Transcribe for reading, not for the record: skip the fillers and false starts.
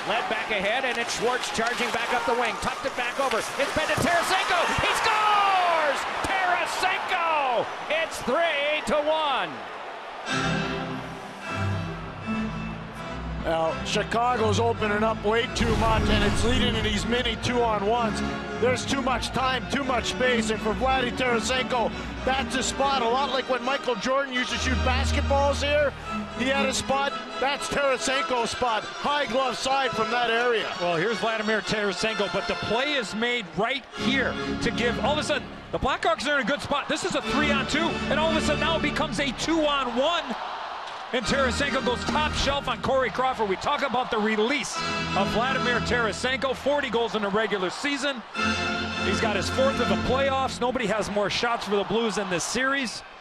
Led back ahead, and it's Schwartz charging back up the wing. Tucked it back over. It's been to Tarasenko. He scores! Tarasenko! It's 3-1. Now, Chicago's opening up way too much, and it's leading to these mini 2-on-1s. There's too much time, too much space, and for Vladdy Tarasenko, that's his spot. A lot like when Michael Jordan used to shoot basketballs here. He had a spot. That's Tarasenko's spot. High glove side from that area. Well, here's Vladimir Tarasenko, but the play is made right here to give. All of a sudden, the Blackhawks are in a good spot. This is a 3-on-2, and all of a sudden now it becomes a 2-on-1. And Tarasenko goes top shelf on Corey Crawford. We talk about the release of Vladimir Tarasenko. 40 goals in the regular season. He's got his 4th of the playoffs. Nobody has more shots for the Blues in this series.